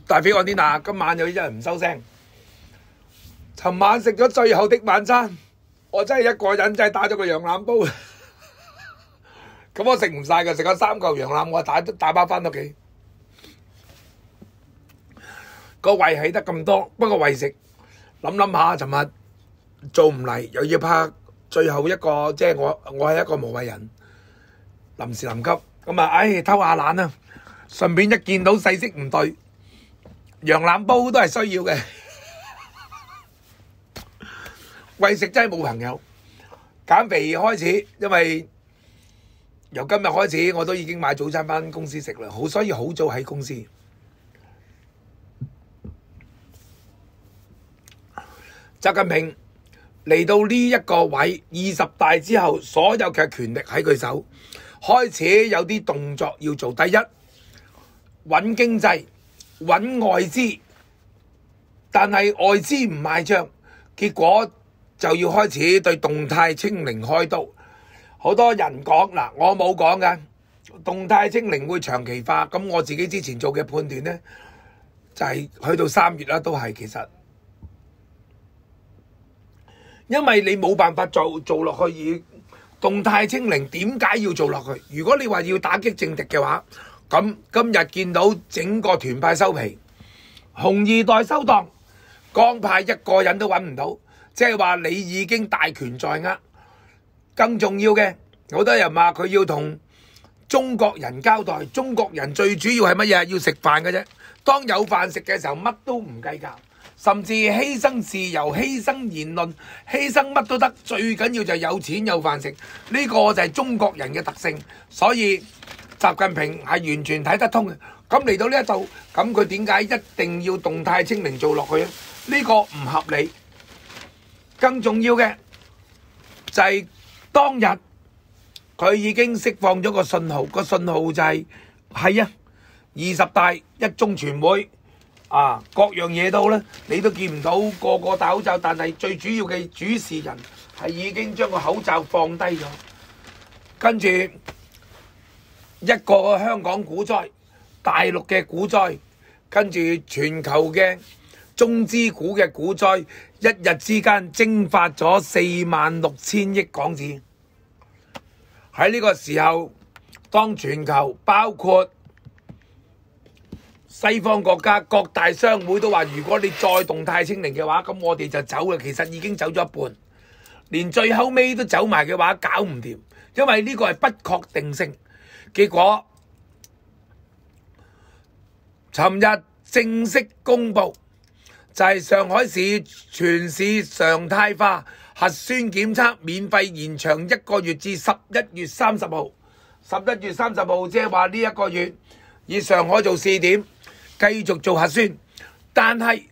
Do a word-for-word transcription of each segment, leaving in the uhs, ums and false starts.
大飛我啲嗱，今晚有一人唔收聲。尋晚食咗最後的晚餐，我真係一個人真係打咗個羊腩煲。咁我食唔晒嘅，食咗三嚿羊腩，我打打包翻屋企。個胃係得咁多，不過為食諗諗下，尋日做唔嚟，又要拍最後一個，即係我我係一個無謂人，臨時臨急咁啊！唉，偷下懶啊！順便一見到勢色唔對，羊腩煲都係需要嘅。為食真係冇朋友，減肥開始，因為由今日開始我都已經買早餐返公司食啦，好所以好早喺公司。習近平嚟到呢一個位，二十大之後，所有嘅權力喺佢手，開始有啲動作要做。第一，穩經濟，穩外資，但係外資唔賣帳，結果就要開始對動態清零開刀。好多人講嗱，我冇講㗎，動態清零會長期化。咁我自己之前做嘅判斷呢，就係去到三月啦，都係其實。因為你冇辦法做做落去，而動態清零點解要做落去？如果你話要打擊政敵嘅話，咁今日見到整個團派收皮，紅二代收檔，江派一個人都揾唔到，即係話你已經大權在握。更重要嘅，好多人話佢要同中國人交代，中國人最主要係乜嘢？要食飯嘅啫。當有飯食嘅時候，乜都唔計較。甚至犧牲自由、犧牲言論、犧牲乜都得，最緊要就係有錢有飯食，呢個就係中國人嘅特性。所以習近平係完全睇得通嘅。咁嚟到呢一度，咁佢點解一定要動態清零做落去咧？呢個唔合理。更重要嘅就係當日佢已經釋放咗個信號，個信號就係係啊，二十大一中全會。啊，各樣嘢都咧，你都見唔到個個戴口罩，但係最主要嘅主事人係已經將個口罩放低咗。跟住一個香港股災，大陸嘅股災，跟住全球嘅中資股嘅股災，一日之間蒸發咗四萬六千億港紙。喺呢個時候，當全球包括西方國家各大商會都話，如果你再動態清零嘅話，咁我哋就走啦。其實已經走咗一半，連最後尾都走埋嘅話，搞唔掂，因為呢個係不確定性。結果尋日正式公布，就係上海市全市常態化核酸檢測免費延長一個月至十一月三十號。十一月三十號即係話呢一個月以上海做試點，繼續做核酸，但係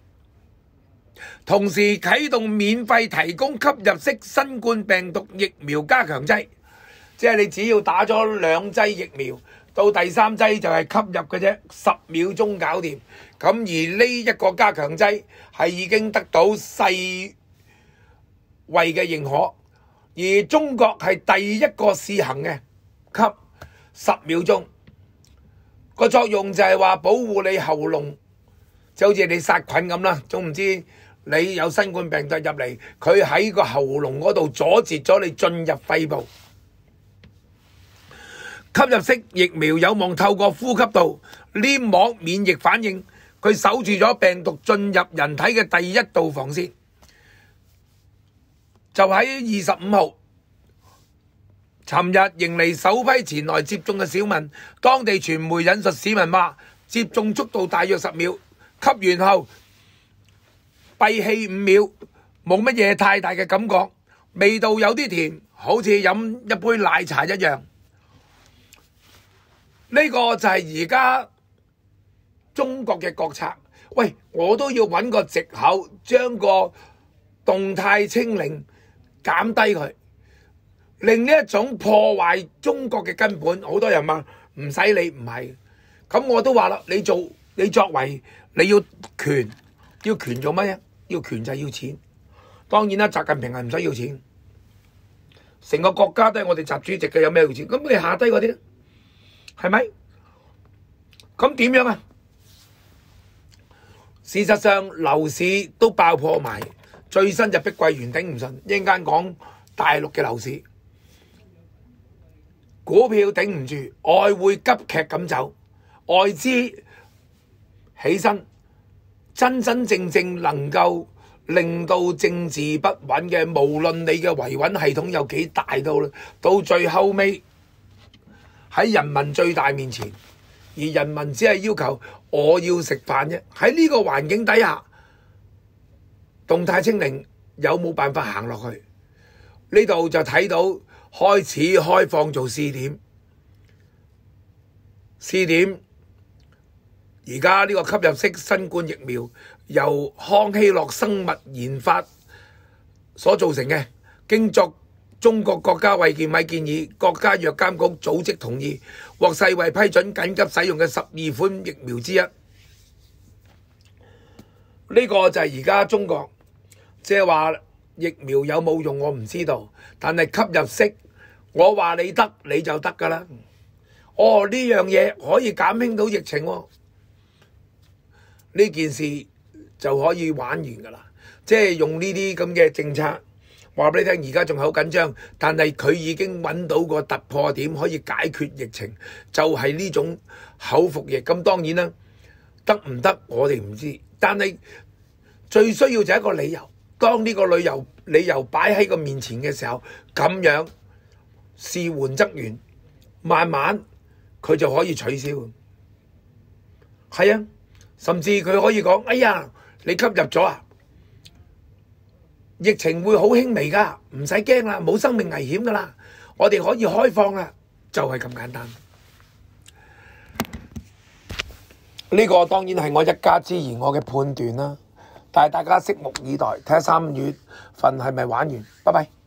同時啟動免費提供吸入式新冠病毒疫苗加強劑，即係你只要打咗兩劑疫苗，到第三劑就係吸入嘅啫，十秒鐘搞掂。咁而呢一個加強劑係已經得到世衛嘅認可，而中國係第一個試行嘅，吸十秒鐘。個作用就係話保護你喉嚨，就好似你殺菌咁啦。總唔知你有新冠病毒入嚟，佢喺個喉嚨嗰度阻截咗你進入肺部。吸入式疫苗有望透過呼吸道黏膜免疫反應，佢守住咗病毒進入人體嘅第一道防線。就喺二十五號。尋日迎嚟首批前來接種嘅小民，當地傳媒引述市民話，接種速度大約十秒，吸完後閉氣五秒，冇乜嘢太大嘅感覺，味道有啲甜，好似飲一杯奶茶一樣。呢個就係而家中國嘅國策。喂，我都要揾個藉口，將個動態清零減低佢。另一種破壞中國嘅根本，好多人話唔使理，唔係。咁我都話啦，你做你作為你要權，要權做乜嘢？要權就係要錢。當然啦，習近平係唔使要錢，成個國家都係我哋習主席嘅，有咩要錢？咁你下低嗰啲咧，係咪？咁點樣啊？ 事實上樓市都爆破埋，最新就碧桂園頂唔順，一陣間講大陸嘅樓市，股票頂唔住，外匯急劇咁走，外資起身，真真正正能夠令到政治不穩嘅，無論你嘅維穩系統有幾大到啦，到最後尾喺人民最大面前，而人民只係要求我要食飯啫。喺呢個環境底下，動態清零有冇辦法行落去？呢度就睇到開始開放做試點，試點而家呢個吸入式新冠疫苗由康希諾生物研發所造成嘅，經作中國國家衛健委建議，國家藥監局組織同意，獲世衛批准緊急使用嘅十二款疫苗之一。呢、這個就係而家中國，即係話疫苗有冇用我唔知道，但係吸入式，我話你得你就得噶啦。哦，呢樣嘢可以減輕到疫情喎，呢件事就可以玩完噶啦。即係用呢啲咁嘅政策。話俾你聽，而家仲係好緊張，但係佢已經揾到個突破點，可以解決疫情，就係呢種口服液。咁當然啦，得唔得我哋唔知，但係最需要就係一個理由。當呢個理由理由擺喺個面前嘅時候，咁樣事緩則圓，慢慢佢就可以取消。係啊，甚至佢可以講：哎呀，你吸入咗啊！疫情會好輕微噶，唔使驚啦，冇生命危險噶啦，我哋可以開放啦，就係咁簡單。呢個當然係我一家之言，我嘅判斷啦，但係大家拭目以待，睇下三月份係咪玩完。拜拜。